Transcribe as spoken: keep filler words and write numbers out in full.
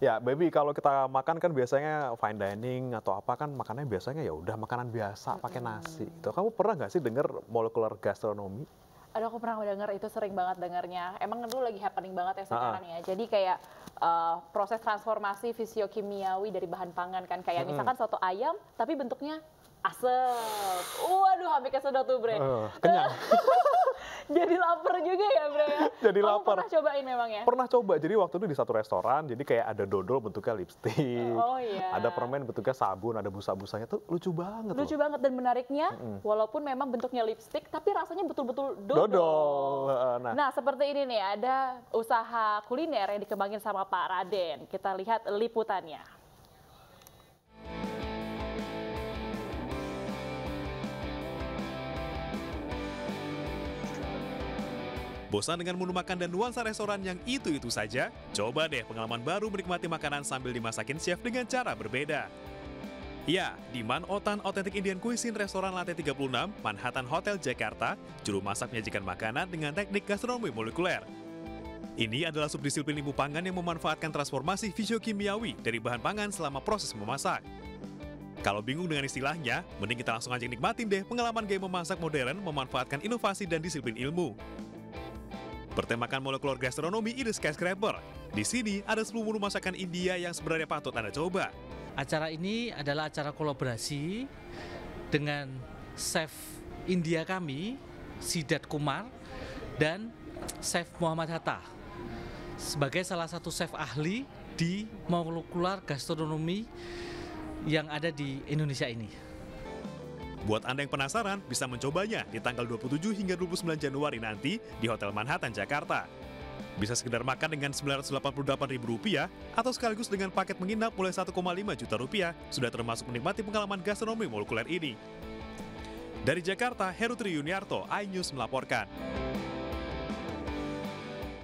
Ya, baby kalau kita makan kan biasanya fine dining atau apa kan makannya biasanya ya udah makanan biasa pakai nasi gitu. Kamu pernah nggak sih dengar molecular gastronomy? Aduh, aku pernah denger itu, sering banget dengernya. Emang dulu lagi happening banget ya Ah, ah. sekarang ya. Jadi kayak eh, proses transformasi fisiokimiawi dari bahan pangan kan. Kayak misalkan soto ayam tapi bentuknya asem. Waduh, hampir kesedot tuh, Bre. Eh, kenyang. Jadi lapar juga ya, Bre ya. Jadi Kamu lapar. pernah cobain memang ya? Pernah coba, jadi waktu itu di satu restoran, jadi kayak ada dodol bentuknya lipstik, Oh iya. ada permen bentuknya sabun, ada busa-busanya tuh lucu banget Lucu loh. banget, dan menariknya, walaupun memang bentuknya lipstick, tapi rasanya betul-betul dodol. Dodol. Heeh, Nah, Nah, seperti ini nih, ada usaha kuliner yang dikembangin sama Pak Raden. Kita lihat liputannya. Bosan dengan menu makan dan nuansa restoran yang itu-itu saja? Coba deh pengalaman baru menikmati makanan sambil dimasakin chef dengan cara berbeda. Ya, di Man Otan Authentic Indian Cuisine Restoran Lantai tiga puluh enam, Manhattan Hotel, Jakarta, juru masak menyajikan makanan dengan teknik gastronomi molekuler. Ini adalah subdisiplin ilmu pangan yang memanfaatkan transformasi fisiokimiawi dari bahan pangan selama proses memasak. Kalau bingung dengan istilahnya, mending kita langsung aja nikmatin deh pengalaman gaya memasak modern memanfaatkan inovasi dan disiplin ilmu. Bertemakan molekular gastronomi ide skyscraper. Di sini ada sepuluh menu masakan India yang sebenarnya patut Anda coba. Acara ini adalah acara kolaborasi dengan chef India kami, Siddharth Kumar, dan chef Muhammad Hatta sebagai salah satu chef ahli di molekular gastronomi yang ada di Indonesia ini. Buat Anda yang penasaran, bisa mencobanya di tanggal dua puluh tujuh hingga dua puluh sembilan Januari nanti di Hotel Manhattan, Jakarta. Bisa sekedar makan dengan sembilan ratus delapan puluh delapan ribu rupiah atau sekaligus dengan paket menginap mulai satu koma lima juta rupiah sudah termasuk menikmati pengalaman gastronomi molekuler ini. Dari Jakarta, Heru Triyuniarto, iNews melaporkan.